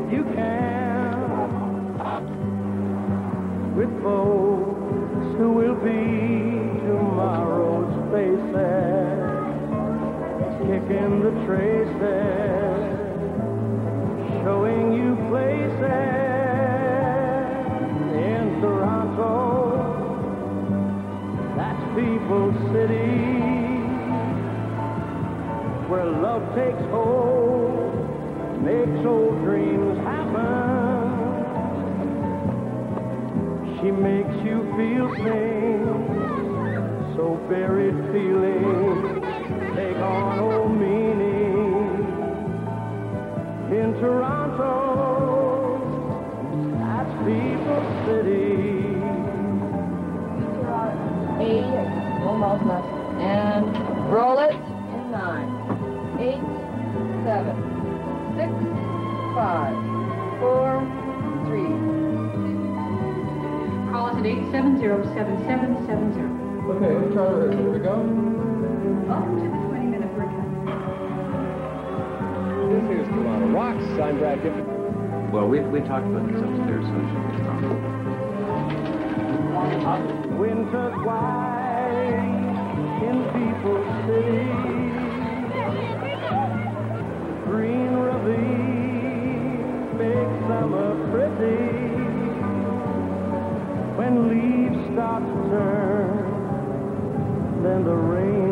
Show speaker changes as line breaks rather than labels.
you can, with folks who will be tomorrow's faces, kicking the traces, showing you places in Toronto. That's People's City, where love takes hold, makes old dreams happen. She makes you feel things, so buried feelings take on old meaning. In Toronto, that's People's City.
8, almost left, and roll it in 9, 8, 7, 6, 5, 4, 3.
Call us at 870-7770.
Okay, let's try it. Here we go.
Welcome to the 20-minute workout.
This is Toronto Rocks. I'm Brad Gifford.
Well, we talked about this upstairs, so it should be strong.
Winter's white in People's City, green ravine makes summer pretty. When leaves start to turn, then the rain